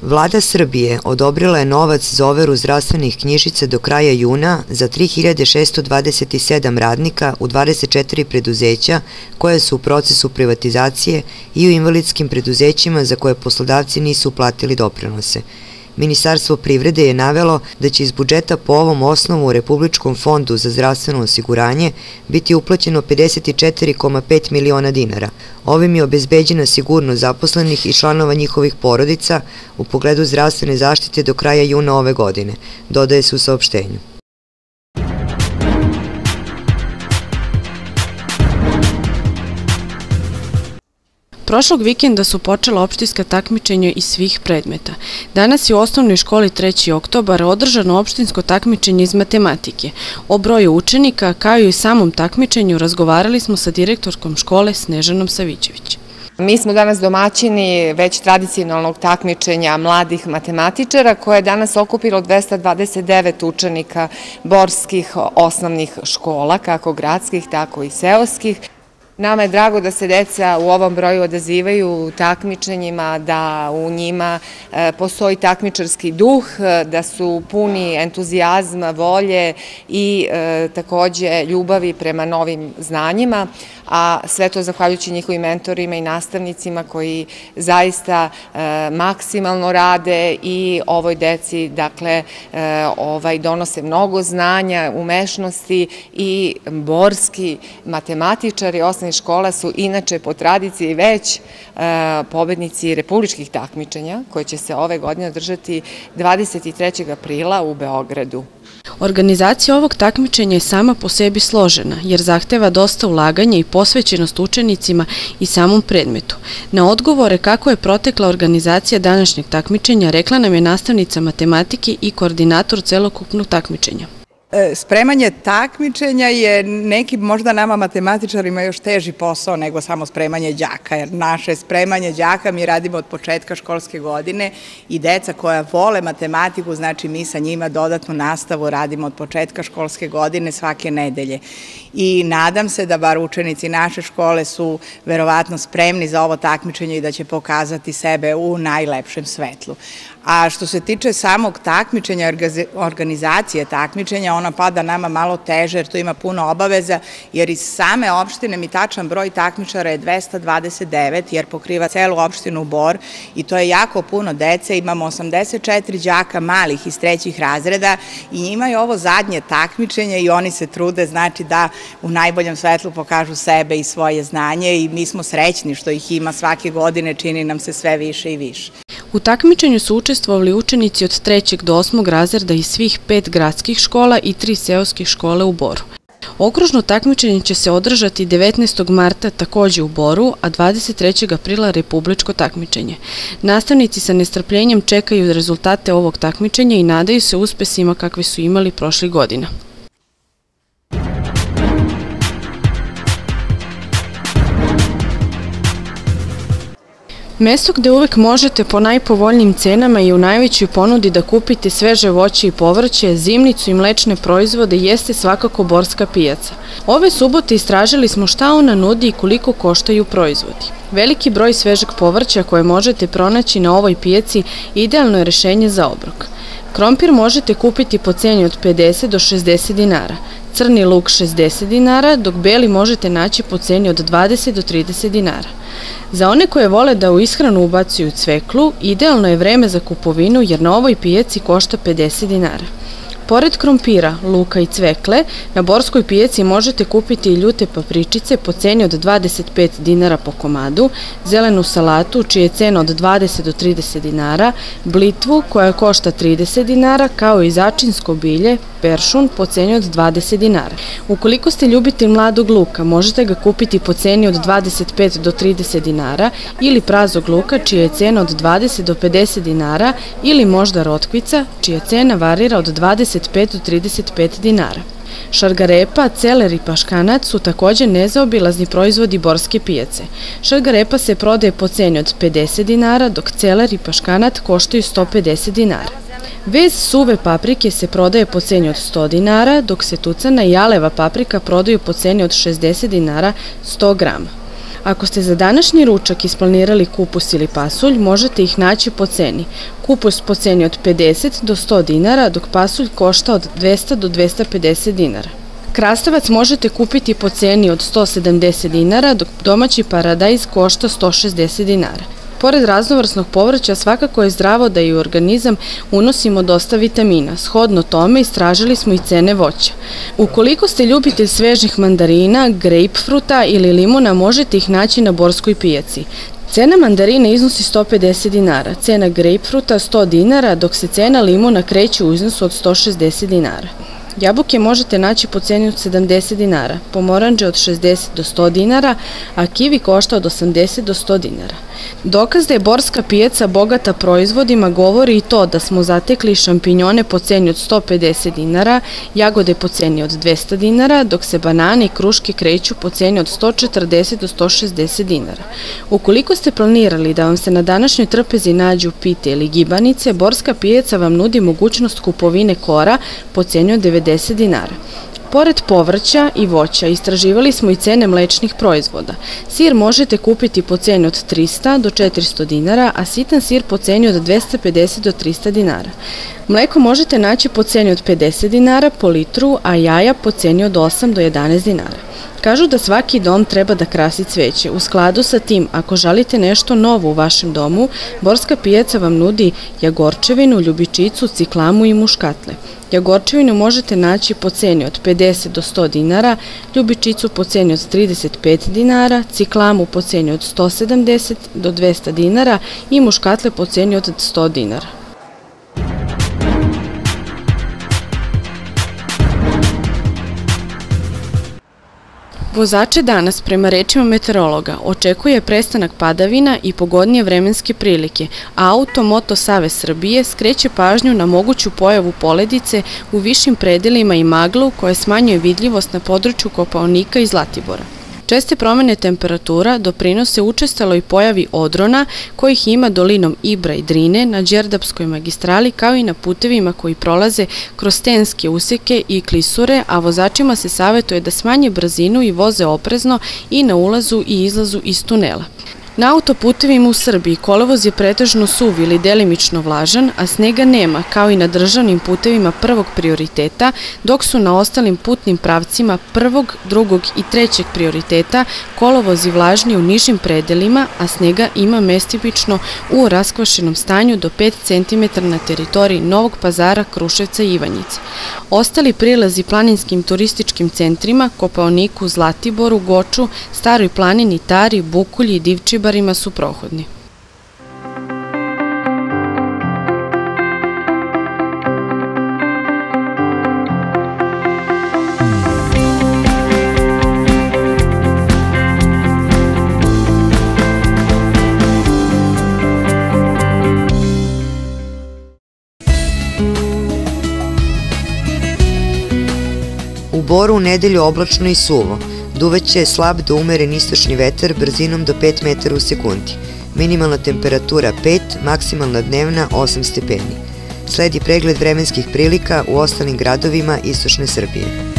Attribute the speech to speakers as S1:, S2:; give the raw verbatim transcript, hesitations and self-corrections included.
S1: Vlada Srbije odobrila je novac za overu zdravstvenih knjižica do kraja juna za tri hiljade šesto dvadeset sedam radnika u dvadeset četiri preduzeća koje su u procesu privatizacije i u invalidskim preduzećima za koje poslodavci nisu uplatili doprinose. Ministarstvo privrede je navelo da će iz budžeta po ovom osnovu u Republičkom fondu za zdravstveno osiguranje biti uplaćeno pedeset četiri zarez pet miliona dinara. Ovim je obezbeđena sigurnost zaposlenih i članova njihovih porodica u pogledu zdravstvene zaštite do kraja juna ove godine, dodaje se u saopštenju.
S2: Prošlog vikenda su počela opštinska takmičenja iz svih predmeta. Danas je u osnovnoj školi treći oktobar održano opštinsko takmičenje iz matematike. O broju učenika, kao i o samom takmičenju, razgovarali smo sa direktorkom škole Snežanom Savićević.
S3: Mi smo danas domaćini već tradicionalnog takmičenja mladih matematičara koje je danas okupilo dvesta dvadeset devet učenika borskih osnovnih škola, kako gradskih, tako i seoskih. Nama je drago da se deca u ovom broju odazivaju u takmičenjima, da u njima postoji takmičarski duh, da su puni entuzijazma, volje i takođe ljubavi prema novim znanjima, a sve to zahvaljujući njihovim mentorima i nastavnicima koji zaista maksimalno rade i ovoj deci dakle donose mnogo znanja, umešnosti i borski matematičari osnovnih škola su inače po tradiciji već pobednici republičkih takmičenja koje će se ove godine održati dvadeset trećeg aprila u Beogradu.
S2: Organizacija ovog takmičenja je sama po sebi složena, jer zahteva dosta ulaganja i posvećenost učenicima i samom predmetu. Na odgovore kako je protekla organizacija današnjeg takmičenja rekla nam je nastavnica matematike i koordinator celokupnog takmičenja.
S4: Spremanje takmičenja je neki možda nama matematičarima još teži posao nego samo spremanje đaka, jer naše spremanje đaka mi radimo od početka školske godine i deca koja vole matematiku, znači mi sa njima dodatnu nastavu radimo od početka školske godine svake nedelje. I nadam se da bar učenici naše škole su verovatno spremni za ovo takmičenje i da će pokazati sebe u najlepšem svetlu. A što se tiče samog takmičenja, organizacije takmičenja, ona pada nama malo teže jer to ima puno obaveza, jer iz same opštine mi tačan broj takmičara je dvesta dvadeset devet, jer pokriva celu opštinu Bor i to je jako puno dece. Imamo osamdeset četiri đaka malih iz trećih razreda i njima je ovo zadnje takmičenje i oni se trude, znači da u najboljem svetlu pokažu sebe i svoje znanje i mi smo srećni što ih ima svake godine, čini nam se sve više i više.
S2: U takmičenju su učestvovali učenici od trećeg do osmog razreda iz svih pet gradskih škola i tri seoskih škole u Boru. Okružno takmičenje će se održati devetnaestog marta takođe u Boru, a dvadeset trećeg aprila republičko takmičenje. Nastavnici sa nestrpljenjem čekaju rezultate ovog takmičenja i nadaju se uspesima kakve su imali prošlih godina. Mesto gde uvek možete po najpovoljnijim cenama i u najvećoj ponudi da kupite sveže voće i povrće, zimnicu i mlečne proizvode jeste svakako Borska pijaca. Ove subote istražili smo šta ona nudi i koliko koštaju proizvodi. Veliki broj svežeg povrća koje možete pronaći na ovoj pijaci idealno je rešenje za obrok. Krompir možete kupiti po ceni od pedeset do šezdeset dinara, crni luk šezdeset dinara, dok beli možete naći po ceni od dvadeset do trideset dinara. Za one koje vole da u ishranu ubacuju cveklu, idealno je vreme za kupovinu jer na ovoj pijaci košta pedeset dinara. Pored krompira, luka i cvekle, na Borskoj pijaci možete kupiti i ljute papričice po ceni od dvadeset pet dinara po komadu, zelenu salatu čija je cena od dvadeset do trideset dinara, blitvu koja košta trideset dinara, kao i začinsko bilje, peršun po ceni od dvadeset dinara. Ukoliko ste ljubitelj mladog luka, možete ga kupiti po ceni od dvadeset pet do trideset dinara ili prazog luka čija je cena od dvadeset do pedeset dinara ili možda rotkvica čija cena varira od dvadeset pet do trideset pet dinara. Šargarepa, celer i paškanac su takođe nezaobilazni proizvodi Borske pijace. Šargarepa se prodaje po ceni od pedeset dinara, dok celer i paškanat koštaju sto pedeset dinara. Vez suve paprike se prodaje po ceni od sto dinara, dok se tucana i aleva paprika prodaju po ceni od šezdeset dinara sto grama. Ako ste za današnji ručak isplanirali kupus ili pasulj, možete ih naći po ceni. Kupus po ceni od pedeset do sto dinara, dok pasulj košta od dvesta do dvesta pedeset dinara. Krastavac možete kupiti po ceni od sto sedamdeset dinara, dok domaći paradajz košta sto šezdeset dinara. Pored raznovrsnog povrća, svakako je zdravo da i u organizam unosimo dosta vitamina. Shodno tome istražili smo i cene voća. Ukoliko ste ljubitelj svežih mandarina, grejpfruta ili limuna, možete ih naći na borskoj pijaci. Cena mandarina iznosi sto pedeset dinara, cena grejpfruta sto dinara, dok se cena limuna kreće u iznosu od sto šezdeset dinara. Jabuke možete naći po ceni od sedamdeset dinara, pomoranđe od šezdeset do sto dinara, a kivi košta od osamdeset do sto dinara. Dokaz da je borska pijaca bogata proizvodima govori i to da smo zatekli šampinjone po ceni od sto pedeset dinara, jagode po ceni od dvesta dinara, dok se banane i kruške kreću po ceni od sto četrdeset do sto šezdeset dinara. Ukoliko ste planirali da vam se na današnjoj trpezi nađu pite ili gibanice, borska pijaca vam nudi mogućnost kupovine kora po ceni od devedeset dinara. Pored povrća i voća, istraživali smo i cene mlečnih proizvoda. Sir možete kupiti po ceni od trista do četiristo dinara, a sitan sir po ceni od dvesta pedeset do trista dinara. Mleko možete naći po ceni od pedeset dinara po litru, a jaja po ceni od osam do jedanaest dinara. Kažu da svaki dom treba da krasi cveće. U skladu sa tim, ako želite nešto novo u vašem domu, borska pijaca vam nudi jagorčevinu, ljubičicu, ciklamu i muškatle. Jagorčevinu možete naći po ceni od pedeset do sto dinara, ljubičicu po ceni od trideset pet dinara, ciklamu po ceni od sto sedamdeset do dvesta dinara i muškatle po ceni od sto dinara. Vozače danas, prema rečima meteorologa, očekuje prestanak padavina i pogodnije vremenske prilike, a Auto-Moto Savez Srbije skreće pažnju na moguću pojavu poledice u višim predelima i maglu koja smanjuje vidljivost na području Kopaonika i Zlatibora. Česte promene temperatura doprinose učestaloj pojavi odrona, kojih ima dolinom Ibra i Drine na Đerdapskoj magistrali, kao i na putevima koji prolaze kroz stenske useke i klisure, a vozačima se savjetuje da smanje brzinu i voze oprezno i na ulazu i izlazu iz tunela. Na autoputevima u Srbiji kolovoz je pretežno suv ili delimično vlažan, a snega nema, kao i na državnim putevima prvog prioriteta, dok su na ostalim putnim pravcima prvog, drugog i trećeg prioriteta kolovozi vlažni u nižim predelima, a snega ima mestipično u raskvašenom stanju do pet centimetara na teritoriji Novog Pazara, Kruševca i Ivanjice. Ostali prilazi planinskim turističkim centrima, Kopaoniku, Zlatiboru, Goču, Staroj planini, Tari, Bukulji i Divčibarima su prohodni.
S1: U Boru u nedelju oblačno i suvo. Duvaće slab do umeren istočni vetar brzinom do pet metara u sekundi. Minimalna temperatura pet, maksimalna dnevna osam stepeni. Sledi pregled vremenskih prilika u ostalim gradovima istočne Srbije.